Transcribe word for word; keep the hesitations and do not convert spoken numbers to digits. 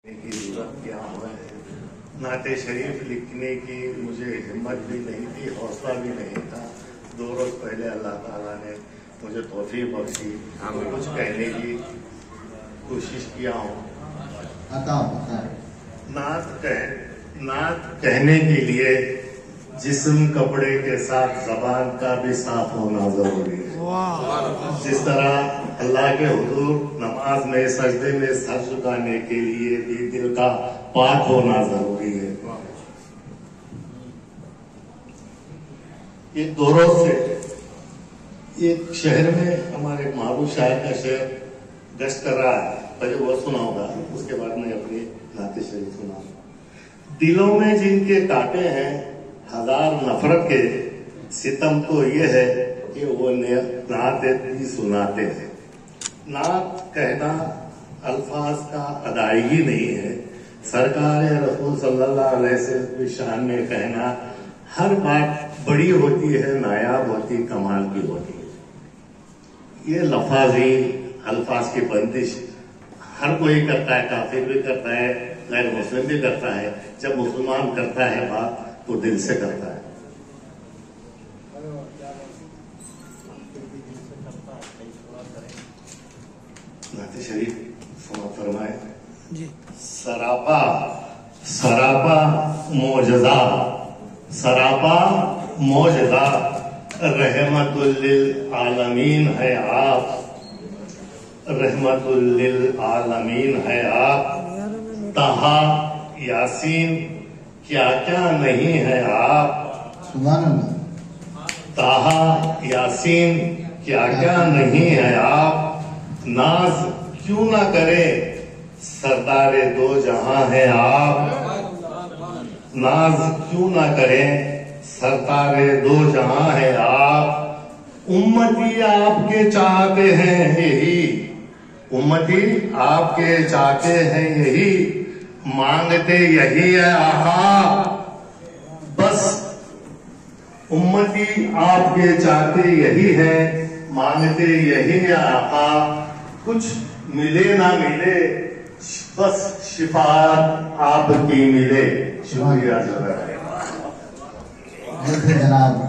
की जरूरत क्या हुआ है। नाते शरीफ लिखने की मुझे हिम्मत भी नहीं थी, हौसला भी नहीं था। दो रोज पहले अल्लाह ताला ने मुझे तौफीक बख्शी, कुछ कहने की कोशिश किया हूँ। नात कह नात कहने के लिए जिस्म कपड़े के साथ जबान का भी साफ होना जरूरी है। जिस तरह अल्लाह के हुजूर नमाज में सजदे में सर झुकाने के लिए भी दिल का पाक होना जरूरी है। एक दो रोज से एक शहर में हमारे मारू शायर का शेर गश्त कर रहा है, पहले वो सुनाऊंगा, उसके बाद में अपनी नाते शरीफ सुनाऊंगा। दिलों में जिनके कांटे हैं हजार नफरत के, सितम तो ये है कि वो नात भी सुनाते हैं। नात कहना अल्फाज का अदायगी नहीं है, सरकार रसूल सल्लल्लाहु अलैहि वसल्लम की शान में कहना हर बात बड़ी होती है, नायाब होती, कमाल की होती है। ये लफाजी अल्फाज की बंदिश हर कोई करता है, काफिर भी करता है, गैर मुस्लिम भी करता है। जब मुसलमान करता है बात तो दिल से करता है। नाते शरीफ सुना फरमाए। सरापा सरापा मौजज़ा सरापा मौजज़ा रहमतुल लिल आलमीन है आप, रहमतुल लिल आलमीन है आप। ताहा यासीन क्या क्या नहीं है आप, सुभान अल्लाह। ताहा यासीन क्या क्या नहीं है आप। नाज क्यों ना करे सरदारे दो जहां है आप, नाज क्यों ना करे सरदारे दो जहां है आप। उम्मती आपके चाहते हैं यही, उम्मती आपके चाहते हैं यही, मांगते यही है आहा। बस उम्मती आपके चाहते यही है, मांगते यही है आहा। कुछ मिले ना मिले बस शिफाअत आपकी मिले। शुक्रिया जनाब।